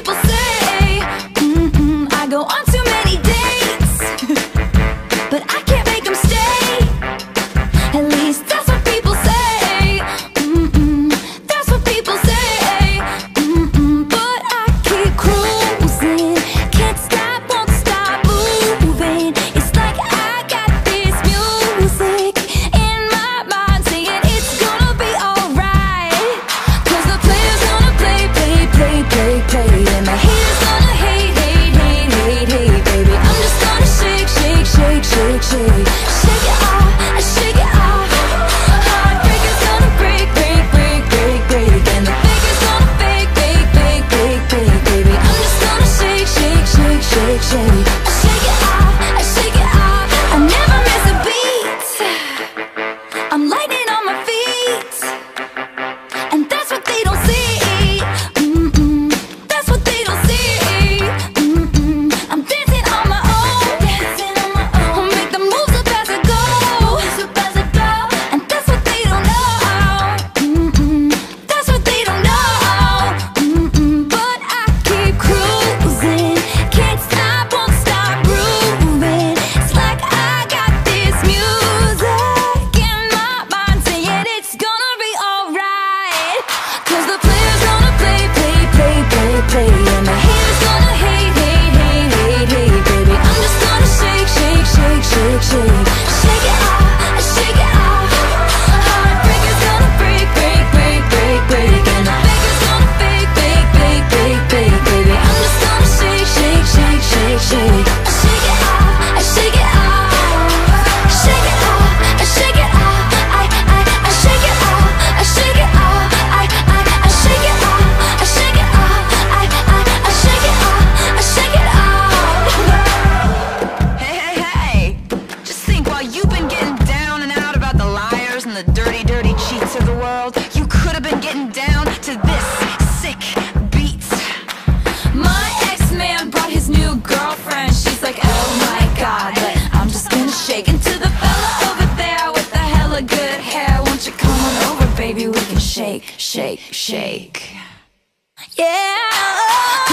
people say. I go on too many dates, but I can't make them stay. At least that's what people say. That's what people say. But I keep cruising, can't stop, won't stop moving. It's like I got this music in my mind saying it's gonna be alright. 'Cause the player's gonna play, play, play, play, play, and the haters gonna hate, hate, hate, hate, hate, baby. I'm just gonna shake, shake, shake, shake, shake. Shake it off, I shake it off. Heartbreaker's gonna break, break, break, break, break, and the faker's gonna fake, fake, fake, fake, fake, baby. I'm just gonna shake, shake, shake, shake, shake. I shake it off, I shake it off. I never miss a beat. I'm lightning on my feet, and that's what they don't see. That's what they don't see. I'm dancing on my own, dancing on my own. I'll make the moves up as I go, and that's what they don't know. That's what they don't know. But I keep cruising, can't stop, won't stop grooving. It's like I got this music in my mind saying it's gonna be alright. 'Cause the player's gonna play, play, play, play, play, and the haters gonna hate, hate, hate, hate, hate, baby. I'm just gonna shake, shake, shake, shake, shake. Shake it off, I shake it off. Heartbreaker's gonna break, break, break, break, break, and the faker's gonna fake, fake, fake, fake, fake, baby. I'm just gonna shake, shake, shake, shake, shake. I shake it off, I shake it off. Shake it off, I shake it off. I shake it off, I shake it off. I shake it off, I shake it off. I shake it off, I shake it off. Hey, hey, hey! Just think, while you've been getting down and out about the liars and the dirty, dirty cheats of the world, you could have been getting down to this sick beat. My ex-man brought his new girlfriend. She's like, oh my god, but I'm just gonna shake into the fella over there with the hella good hair. Won't you come on over, baby? We can shake, shake, shake. Yeah.